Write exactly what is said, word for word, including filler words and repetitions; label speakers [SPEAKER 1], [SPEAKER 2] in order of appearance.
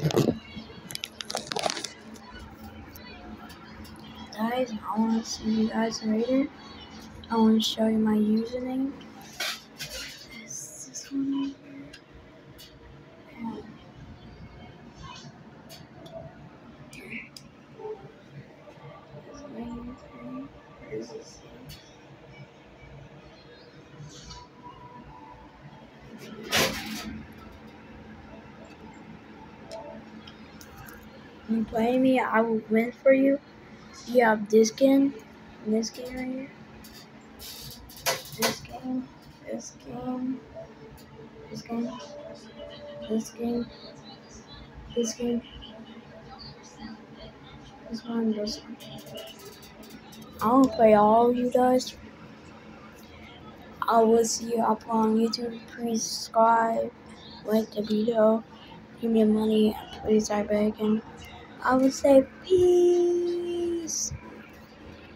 [SPEAKER 1] Guys, I want to see you guys later. I want to show you my username. This, this one right here. And here. This my username. Where is this? You play me, I will win for you. You have this game, this game right here. This game, this game, this game, this game, this game, this one, this one. I will play all of you guys. I will see you up on YouTube. Please subscribe, like the video, give me money, please, I beg, and I will say peace.